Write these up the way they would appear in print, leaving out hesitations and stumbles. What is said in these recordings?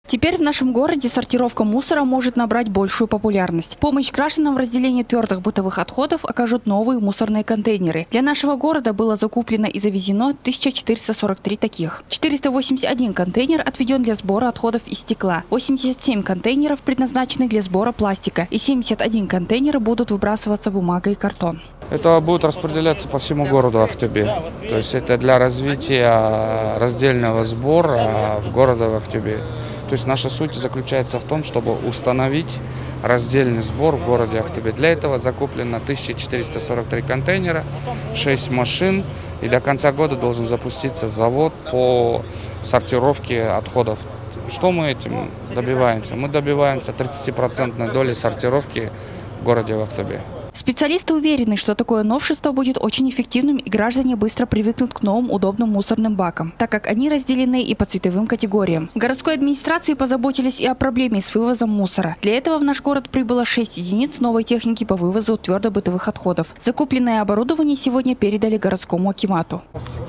Теперь в нашем городе сортировка мусора может набрать большую популярность. Помощь гражданам в разделении твердых бытовых отходов окажут новые мусорные контейнеры. Для нашего города было закуплено и завезено 1443 таких. 481 контейнер отведен для сбора отходов из стекла, 87 контейнеров предназначены для сбора пластика и 71 контейнер будут выбрасываться бумага и картон. Это будет распределяться по всему городу Актюбе. То есть это для развития раздельного сбора в городе Актюбе. То есть наша суть заключается в том, чтобы установить раздельный сбор в городе Актюбе. Для этого закуплено 1443 контейнера, 6 машин. И до конца года должен запуститься завод по сортировке отходов. Что мы этим добиваемся? Мы добиваемся 30% доли сортировки в городе Актюбе. Специалисты уверены, что такое новшество будет очень эффективным и граждане быстро привыкнут к новым удобным мусорным бакам, так как они разделены и по цветовым категориям. В городской администрации позаботились и о проблеме с вывозом мусора. Для этого в наш город прибыло 6 единиц новой техники по вывозу твердобытовых отходов. Закупленное оборудование сегодня передали городскому акимату.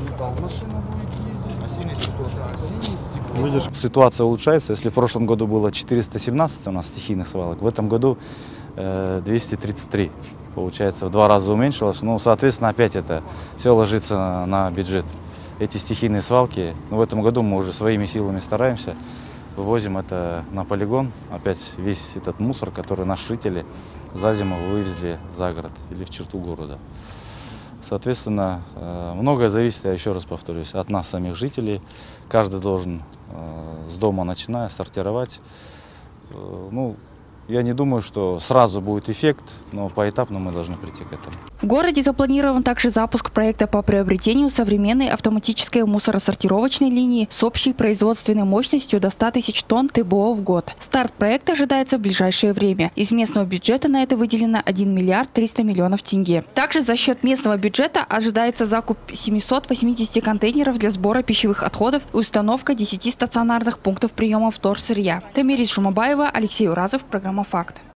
Ситуация улучшается. Если в прошлом году было 417 у нас стихийных свалок, в этом году 233. Получается, в 2 раза уменьшилось. Ну, соответственно, опять это все ложится на бюджет. Эти стихийные свалки, в этом году мы уже своими силами стараемся. Вывозим это на полигон. Опять весь этот мусор, который наши жители за зиму вывезли за город или в черту города. Соответственно, многое зависит, я еще раз повторюсь, от нас, самих жителей. Каждый должен с дома, начиная, сортировать. Ну, я не думаю, что сразу будет эффект, но поэтапно мы должны прийти к этому. В городе запланирован также запуск проекта по приобретению современной автоматической мусоросортировочной линии с общей производственной мощностью до 100 тысяч тонн ТБО в год. Старт проекта ожидается в ближайшее время. Из местного бюджета на это выделено 1 миллиард 300 миллионов тенге. Также за счет местного бюджета ожидается закуп 780 контейнеров для сбора пищевых отходов и установка 10 стационарных пунктов приема вторсырья. Тамирис Жумабаева, Алексей Уразов, программа «Факт».